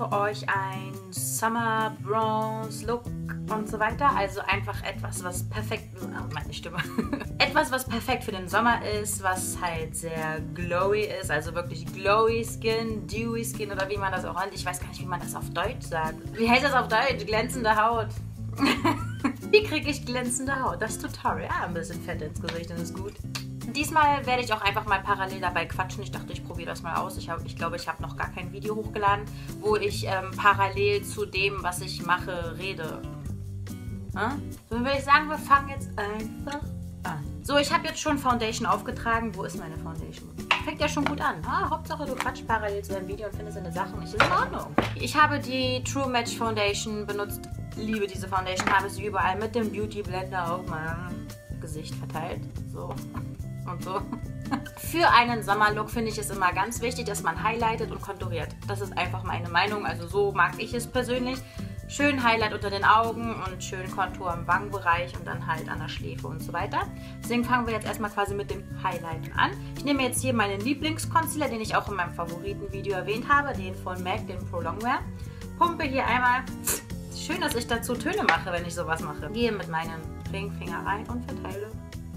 für euch ein Summer Bronze Look und so weiter. Also einfach etwas, was perfekt, meine Stimme, etwas, was perfekt für den Sommer ist, was halt sehr glowy ist, also wirklich glowy Skin, dewy Skin oder wie man das auch nennt. Ich weiß gar nicht, wie man das auf Deutsch sagt. Wie heißt das auf Deutsch? Glänzende Haut. Wie kriege ich glänzende Haut? Das Tutorial. Ja, ein bisschen Fett ins Gesicht, das ist gut. Diesmal werde ich auch einfach mal parallel dabei quatschen. Ich dachte, ich probiere das mal aus. Ich glaube, ich habe noch gar kein Video hochgeladen, wo ich parallel zu dem, was ich mache, rede. So, dann würde ich sagen, wir fangen jetzt einfach an. So, ich habe jetzt schon Foundation aufgetragen. Wo ist meine Foundation? Fängt ja schon gut an. Hauptsache, du quatschst parallel zu deinem Video und findest deine Sachen. Ist in Ordnung. Ich habe die True Match Foundation benutzt. Liebe diese Foundation. Habe sie überall mit dem Beauty Blender auf meinem Gesicht verteilt. So. Und so. Für einen Sommerlook finde ich es immer ganz wichtig, dass man highlightet und konturiert. Das ist einfach meine Meinung, also so mag ich es persönlich. Schön Highlight unter den Augen und schön Kontur im Wangenbereich und dann halt an der Schläfe und so weiter. Deswegen fangen wir jetzt erstmal quasi mit dem Highlighten an. Ich nehme jetzt hier meinen Lieblingsconcealer, den ich auch in meinem Favoritenvideo erwähnt habe, den von MAC, den Pro Longwear. Pumpe hier einmal. Schön, dass ich dazu Töne mache, wenn ich sowas mache. Gehe mit meinem Ringfinger rein und verteile.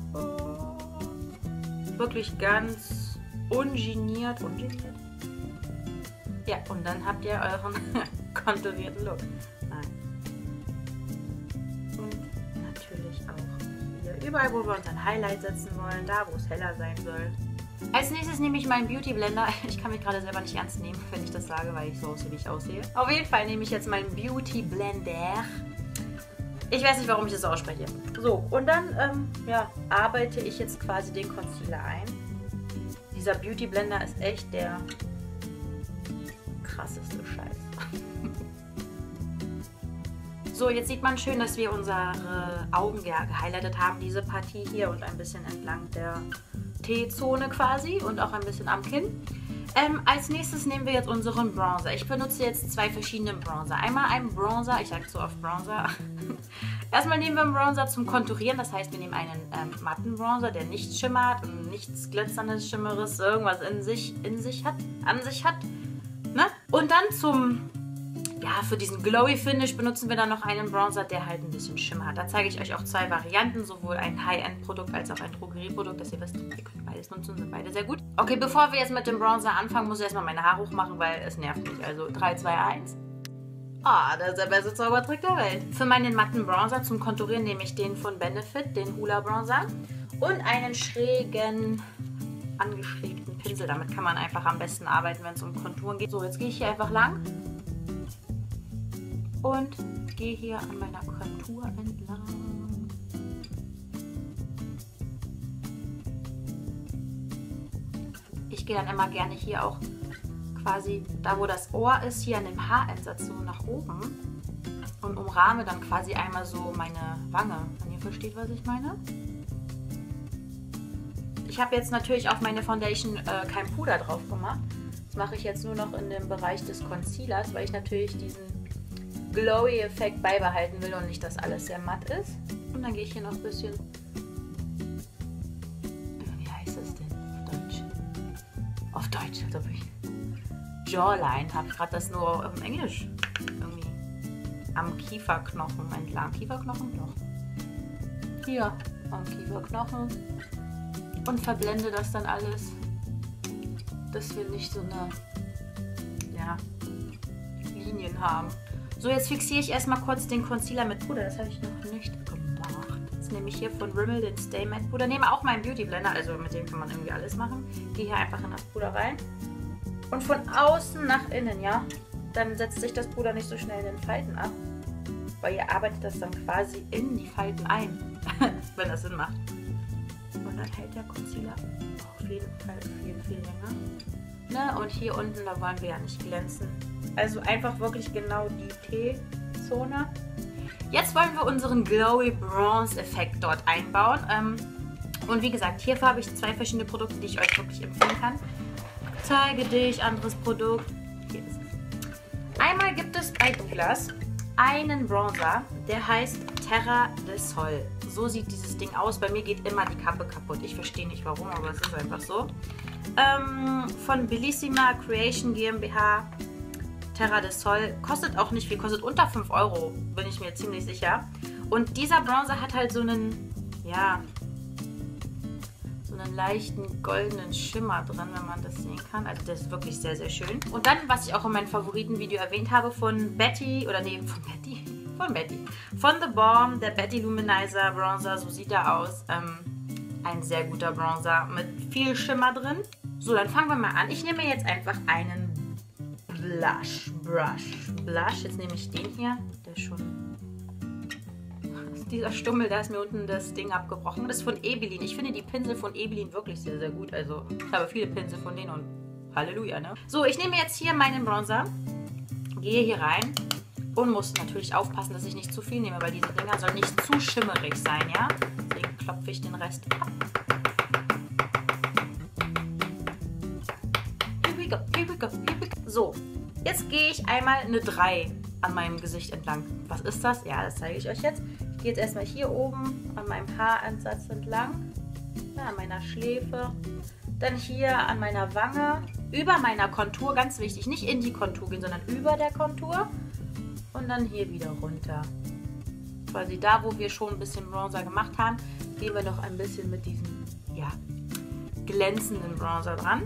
Wirklich ganz ungeniert. Ja, und dann habt ihr euren konturierten Look. Nein. Und natürlich auch hier überall, wo wir uns ein Highlight setzen wollen, da wo es heller sein soll. Als nächstes nehme ich meinen Beauty Blender. Ich kann mich gerade selber nicht ernst nehmen, wenn ich das sage, weil ich so aussehe, wie ich aussehe. Auf jeden Fall nehme ich jetzt meinen Beauty Blender. Ich weiß nicht, warum ich das so ausspreche. So, und dann ja, arbeite ich jetzt quasi den Concealer ein. Dieser Beauty Blender ist echt der krasseste Scheiß. So, jetzt sieht man schön, dass wir unsere Augen gehighlightet haben. Diese Partie hier und ein bisschen entlang der T-Zone quasi und auch ein bisschen am Kinn. Als nächstes nehmen wir jetzt unseren Bronzer. Ich benutze jetzt zwei verschiedene Bronzer. Einmal einen Bronzer, ich sage so oft Bronzer. Erstmal nehmen wir einen Bronzer zum Konturieren, das heißt, wir nehmen einen matten Bronzer, der nicht schimmert und nichts glitzerndes, schimmeres, irgendwas an sich hat. Ne? Und dann zum, ja, für diesen Glowy Finish benutzen wir dann noch einen Bronzer, der halt ein bisschen Schimmer hat. Da zeige ich euch auch zwei Varianten, sowohl ein High-End-Produkt als auch ein Drogerieprodukt, dass ihr wisst, ihr könnt beides nutzen, sind beide sehr gut. Okay, bevor wir jetzt mit dem Bronzer anfangen, muss ich erstmal meine Haare hochmachen, weil es nervt mich. Also 3, 2, 1. Das ist der beste Zaubertrick der Welt. Für meinen matten Bronzer zum Konturieren nehme ich den von Benefit, den Hoola Bronzer. Und einen schrägen, angeschrägten Pinsel. Damit kann man einfach am besten arbeiten, wenn es um Konturen geht. So, jetzt gehe ich hier einfach lang. Und gehe hier an meiner Kontur entlang. Ich gehe dann immer gerne hier auch quasi da, wo das Ohr ist, hier an dem Haareinsatz so nach oben und umrahme dann quasi einmal so meine Wange, wenn ihr versteht, was ich meine. Ich habe jetzt natürlich auf meine Foundation kein Puder drauf gemacht. Das mache ich jetzt nur noch in dem Bereich des Concealers, weil ich natürlich diesen Glowy-Effekt beibehalten will und nicht, dass alles sehr matt ist. Und dann gehe ich hier noch ein bisschen, wie heißt das denn auf Deutsch? Auf Deutsch, als ob ich Jawline habe. Ich gerade das nur auf Englisch irgendwie am Kieferknochen entlang. Kieferknochen? Doch. Hier am Kieferknochen. Und verblende das dann alles, dass wir nicht so eine, ja, Linien haben. So, jetzt fixiere ich erstmal kurz den Concealer mit Puder. Das habe ich noch nicht gemacht. Jetzt nehme ich hier von Rimmel den Stay Matte Puder. Nehme auch meinen Beauty Blender, also mit dem kann man irgendwie alles machen. Gehe hier einfach in das Puder rein. Und von außen nach innen, ja. Dann setzt sich das Puder nicht so schnell in den Falten ab. Weil ihr arbeitet das dann quasi in die Falten ein. Wenn das Sinn macht. Und dann hält der Concealer auf jeden Fall viel länger. Ne? Und hier unten, da wollen wir ja nicht glänzen. Also einfach wirklich genau die T-Zone. Jetzt wollen wir unseren Glowy Bronze Effekt dort einbauen. Und wie gesagt, hierfür habe ich zwei verschiedene Produkte, die ich euch wirklich empfehlen kann. Zeige dich, anderes Produkt. Hier ist es. Einmal gibt es bei Douglas einen Bronzer, der heißt Terra del Sol. So sieht dieses Ding aus. Bei mir geht immer die Kappe kaputt. Ich verstehe nicht warum, aber es ist einfach so. Von Bellissima Creation GmbH Terra del Sol. Kostet auch nicht viel, kostet unter 5 Euro, bin ich mir ziemlich sicher. Und dieser Bronzer hat halt so einen, ja, so einen leichten goldenen Schimmer drin, wenn man das sehen kann. Also der ist wirklich sehr, sehr schön. Und dann, was ich auch in meinem Favoritenvideo erwähnt habe, von Betty, oder nee, von The Balm, der Betty Luminizer Bronzer, so sieht er aus. Ein sehr guter Bronzer mit viel Schimmer drin. So, dann fangen wir mal an. Ich nehme jetzt einfach einen Blush. Jetzt nehme ich den hier, der ist schon... Dieser Stummel, da ist mir unten das Ding abgebrochen. Das ist von Ebelin. Ich finde die Pinsel von Ebelin wirklich sehr, sehr gut. Also, ich habe viele Pinsel von denen und Halleluja, ne? So, ich nehme jetzt hier meinen Bronzer, gehe hier rein und muss natürlich aufpassen, dass ich nicht zu viel nehme, weil diese Dinger sollen nicht zu schimmerig sein, ja? Deswegen klopfe ich den Rest ab. Here we go, here we go, here we go. So, jetzt gehe ich einmal eine 3 an meinem Gesicht entlang. Was ist das? Ja, das zeige ich euch jetzt. Ich gehe jetzt erstmal hier oben an meinem Haaransatz entlang, ja, an meiner Schläfe, dann hier an meiner Wange, über meiner Kontur, ganz wichtig, nicht in die Kontur gehen, sondern über der Kontur und dann hier wieder runter. Quasi da, wo wir schon ein bisschen Bronzer gemacht haben, gehen wir noch ein bisschen mit diesem, ja, glänzenden Bronzer dran.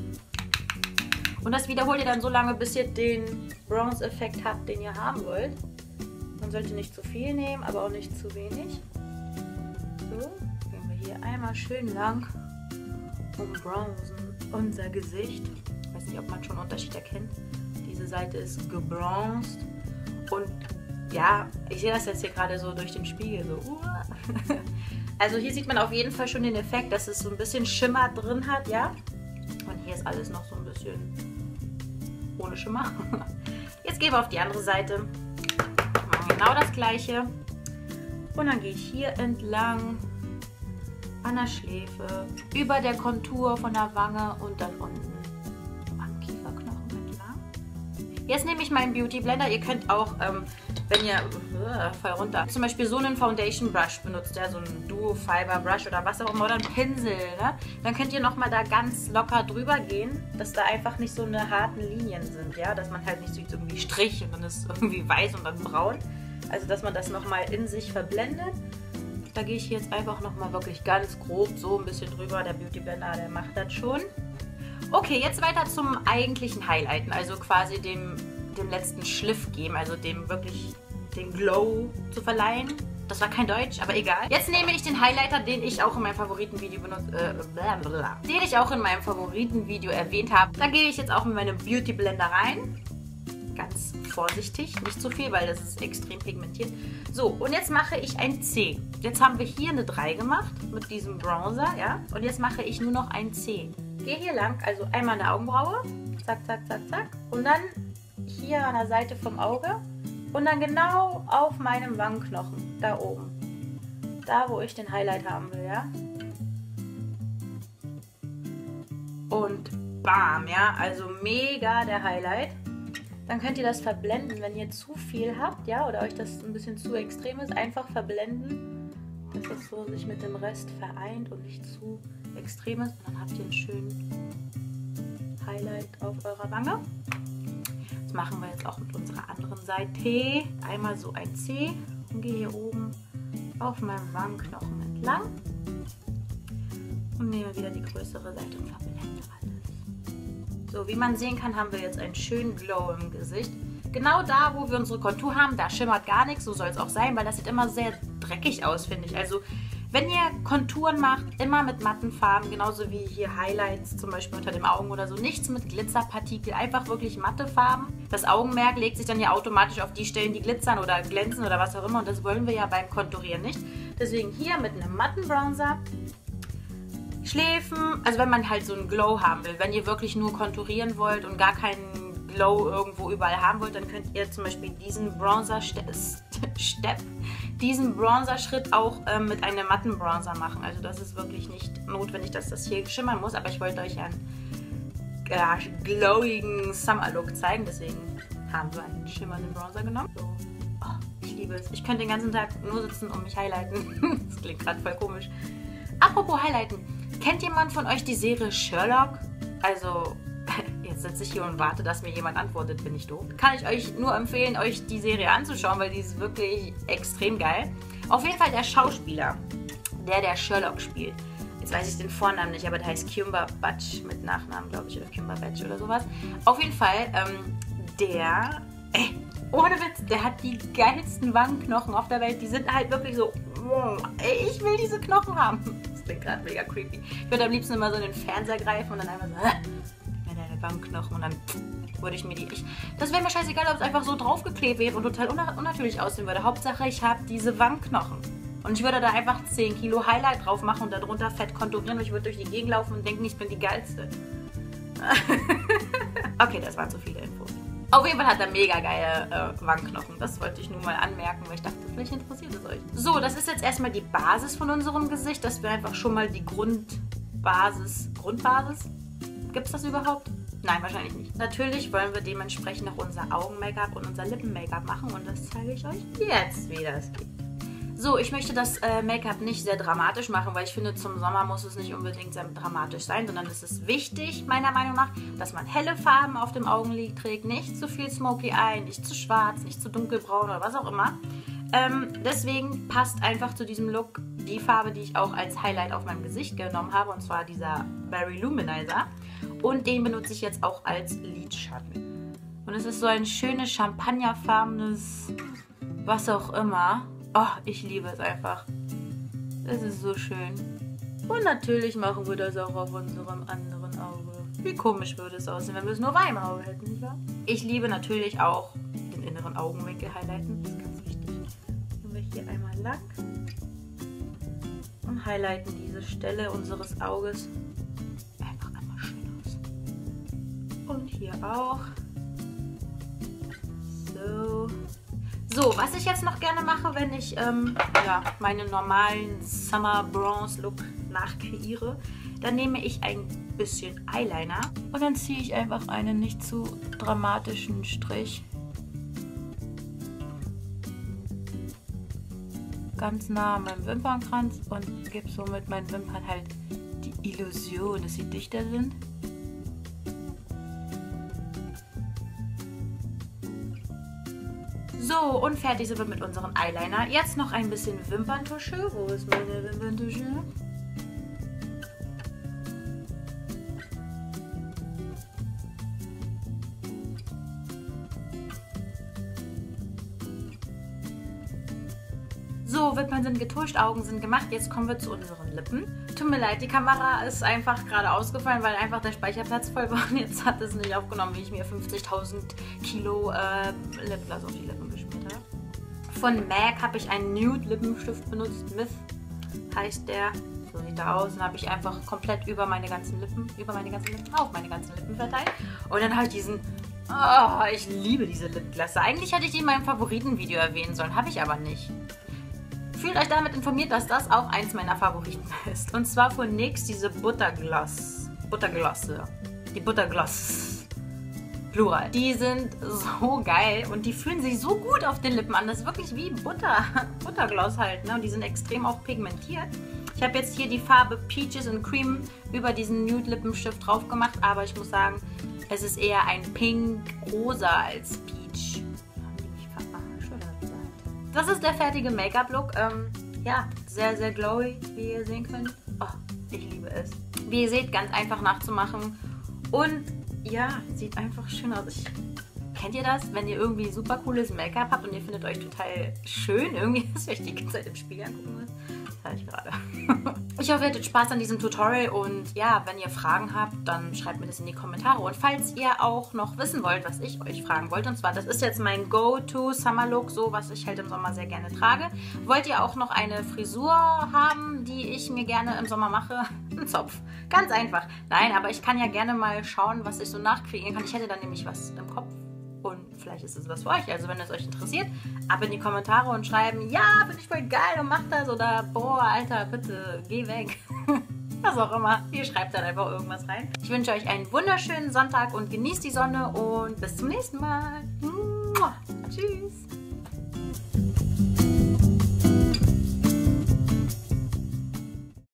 Und das wiederholt ihr dann so lange, bis ihr den Bronze-Effekt habt, den ihr haben wollt. Man sollte nicht zu viel nehmen, aber auch nicht zu wenig. So, gehen wir hier einmal schön lang und bronzen unser Gesicht. Ich weiß nicht, ob man schon einen Unterschied erkennt. Diese Seite ist gebronzt. Und ja, ich sehe das jetzt hier gerade so durch den Spiegel. So. Also hier sieht man auf jeden Fall schon den Effekt, dass es so ein bisschen Schimmer drin hat, ja. Und hier ist alles noch so ein bisschen ohne Schimmer. Jetzt gehen wir auf die andere Seite. Machen genau das gleiche. Und dann gehe ich hier entlang an der Schläfe, über der Kontur von der Wange und dann unten am Kieferknochen entlang. Jetzt nehme ich meinen Beauty Blender. Ihr könnt auch, wenn ihr voll runter, zum Beispiel so einen Foundation Brush benutzt, ja, so einen Duo Fiber Brush oder was auch immer, oder einen Pinsel, ne? Dann könnt ihr nochmal da ganz locker drüber gehen, dass da einfach nicht so eine harten Linien sind, ja, dass man halt nicht so irgendwie Strich und dann ist irgendwie weiß und dann braun. Also, dass man das nochmal in sich verblendet. Da gehe ich jetzt einfach nochmal wirklich ganz grob so ein bisschen drüber. Der Beauty Blender, der macht das schon. Okay, jetzt weiter zum eigentlichen Highlighten, also quasi dem letzten Schliff geben, also dem wirklich den Glow zu verleihen. Das war kein Deutsch, aber egal. Jetzt nehme ich den Highlighter, den ich auch in meinem Favoritenvideo erwähnt habe. Da gehe ich jetzt auch mit meinem Beauty Blender rein. Ganz vorsichtig, nicht zu viel, weil das ist extrem pigmentiert. So, und jetzt mache ich ein C. Jetzt haben wir hier eine 3 gemacht mit diesem Bronzer, ja. Und jetzt mache ich nur noch ein C. Gehe hier lang, also einmal eine Augenbraue. Zack, zack, zack, zack. Und dann hier an der Seite vom Auge. Und dann genau auf meinem Wangenknochen, da oben. Da, wo ich den Highlight haben will, ja. Und bam, ja, also mega der Highlight. Dann könnt ihr das verblenden, wenn ihr zu viel habt, ja, oder euch das ein bisschen zu extrem ist, einfach verblenden, dass es so sich mit dem Rest vereint und nicht zu extrem ist. Und dann habt ihr einen schönen Highlight auf eurer Wange. Das machen wir jetzt auch mit unserer anderen Seite. Einmal so ein C und gehe hier oben auf meinem Wangenknochen entlang und nehme wieder die größere Seite und verblende alles. So, wie man sehen kann, haben wir jetzt einen schönen Glow im Gesicht. Genau da, wo wir unsere Kontur haben, da schimmert gar nichts. So soll es auch sein, weil das sieht immer sehr dreckig aus, finde ich. Also, wenn ihr Konturen macht, immer mit matten Farben, genauso wie hier Highlights, zum Beispiel unter den Augen oder so. Nichts mit Glitzerpartikel, einfach wirklich matte Farben. Das Augenmerk legt sich dann ja automatisch auf die Stellen, die glitzern oder glänzen oder was auch immer. Und das wollen wir ja beim Konturieren nicht. Deswegen hier mit einem matten Bronzer. Schläfen, also wenn man halt so einen Glow haben will, wenn ihr wirklich nur konturieren wollt und gar keinen Glow irgendwo überall haben wollt, dann könnt ihr zum Beispiel diesen Bronzer-Schritt auch mit einem matten Bronzer machen. Also das ist wirklich nicht notwendig, dass das hier schimmern muss, aber ich wollte euch einen glowigen Summer-Look zeigen, deswegen haben wir einen schimmernden Bronzer genommen. So. Oh, ich liebe es. Ich könnte den ganzen Tag nur sitzen und mich highlighten. Das klingt gerade voll komisch. Apropos Highlighten. Kennt jemand von euch die Serie Sherlock? Also, jetzt sitze ich hier und warte, dass mir jemand antwortet, bin ich doof. Kann ich euch nur empfehlen, euch die Serie anzuschauen, weil die ist wirklich extrem geil. Auf jeden Fall der Schauspieler, der Sherlock spielt. Jetzt weiß ich den Vornamen nicht, aber der heißt Cumberbatch mit Nachnamen, glaube ich, oder Cumberbatch oder sowas. Auf jeden Fall, ohne Witz, der hat die geilsten Wangenknochen auf der Welt. Die sind halt wirklich so, ich will diese Knochen haben. Das klingt gerade mega creepy. Ich würde am liebsten immer so in den Fernseher greifen und dann einfach so, deine Wangenknochen und dann würde ich mir das wäre mir scheißegal, ob es einfach so draufgeklebt wäre und total unnatürlich aussehen würde. Hauptsache, ich habe diese Wangenknochen. Und ich würde da einfach 10 Kilo Highlight drauf machen und darunter fett konturieren und ich würde durch die Gegend laufen und denken, ich bin die Geilste. Okay, das waren zu viele Infos. Auf jeden Fall hat er mega geile Wangenknochen. Das wollte ich nur mal anmerken, weil ich dachte, vielleicht interessiert es euch. So, das ist jetzt erstmal die Basis von unserem Gesicht. Das wäre einfach schon mal die Grundbasis. Grundbasis? Gibt es das überhaupt? Nein, wahrscheinlich nicht. Natürlich wollen wir dementsprechend noch unser Augen-Make-up und unser Lippen-Make-up machen und das zeige ich euch jetzt, wie das geht. So, ich möchte das Make-up nicht sehr dramatisch machen, weil ich finde, zum Sommer muss es nicht unbedingt sehr dramatisch sein, sondern es ist wichtig, meiner Meinung nach, dass man helle Farben auf dem Augenlid trägt, nicht zu viel Smoky Eye, nicht zu schwarz, nicht zu dunkelbraun oder was auch immer. Deswegen passt einfach zu diesem Look die Farbe, die ich auch als Highlight auf meinem Gesicht genommen habe, und zwar dieser Berry Luminizer. Und den benutze ich jetzt auch als Lidschatten. Und es ist so ein schönes champagnerfarbenes, was auch immer. Oh, ich liebe es einfach. Es ist so schön. Und natürlich machen wir das auch auf unserem anderen Auge. Wie komisch würde es aussehen, wenn wir es nur auf einem Auge hätten, nicht wahr? Ich liebe natürlich auch den inneren Augenwinkel highlighten. Das ist ganz wichtig. Nehmen wir hier einmal Lack und highlighten diese Stelle unseres Auges einfach einmal schön aus. Und hier auch. So, was ich jetzt noch gerne mache, wenn ich meinen normalen Summer Bronze Look nachkreiere, dann nehme ich ein bisschen Eyeliner und dann ziehe ich einfach einen nicht zu dramatischen Strich ganz nah an meinem Wimpernkranz und gebe so mit meinen Wimpern halt die Illusion, dass sie dichter sind. So, und fertig sind wir mit unserem Eyeliner. Jetzt noch ein bisschen Wimperntusche. Wo ist meine Wimperntusche? So, Wimpern sind getuscht, Augen sind gemacht. Jetzt kommen wir zu unseren Lippen. Tut mir leid, die Kamera ist einfach gerade ausgefallen, weil einfach der Speicherplatz voll war. Und jetzt hat es nicht aufgenommen, wie ich mir 50.000 Kilo Lipgloss auf die Lippen geschmiert habe. Von MAC habe ich einen Nude Lippenstift benutzt. Myth heißt der. So sieht er aus. Dann habe ich einfach komplett auf meine ganzen Lippen verteilt. Und dann habe ich diesen... Oh, ich liebe diese Lipglosse. Eigentlich hätte ich die in meinem Favoritenvideo erwähnen sollen, habe ich aber nicht. Fühlt euch damit informiert, dass das auch eins meiner Favoriten ist. Und zwar von NYX diese Butterglosse. Die Buttergloss. Plural. Die sind so geil und die fühlen sich so gut auf den Lippen an. Das ist wirklich wie Buttergloss halt, ne? Und die sind extrem auch pigmentiert. Ich habe jetzt hier die Farbe Peaches and Cream über diesen Nude Lippenstift drauf gemacht, aber ich muss sagen, es ist eher ein Pink-Rosa als Peach. Das ist der fertige Make-up-Look. Ja, sehr, sehr glowy, wie ihr sehen könnt. Oh, ich liebe es. Wie ihr seht, ganz einfach nachzumachen. Und ja, sieht einfach schön aus. Kennt ihr das? Wenn ihr irgendwie super cooles Make-up habt und ihr findet euch total schön, irgendwie, dass ihr euch die ganze Zeit im Spiegel angucken müsst. Das hatte ich gerade. Ich hoffe, ihr hattet Spaß an diesem Tutorial und ja, wenn ihr Fragen habt, dann schreibt mir das in die Kommentare. Und falls ihr auch noch wissen wollt, was ich euch fragen wollte, und zwar, das ist jetzt mein Go-To-Summer-Look, so was ich halt im Sommer sehr gerne trage. Wollt ihr auch noch eine Frisur haben, die ich mir gerne im Sommer mache? Ein Zopf. Ganz einfach. Nein, aber ich kann ja gerne mal schauen, was ich so nachkreieren kann. Ich hätte dann nämlich was im Kopf. Und vielleicht ist es was für euch. Also wenn es euch interessiert, ab in die Kommentare und schreiben, ja, bin ich voll geil und mach das. Oder, boah, Alter, bitte, geh weg. Was auch immer. Ihr schreibt dann einfach irgendwas rein. Ich wünsche euch einen wunderschönen Sonntag und genießt die Sonne. Und bis zum nächsten Mal. Tschüss.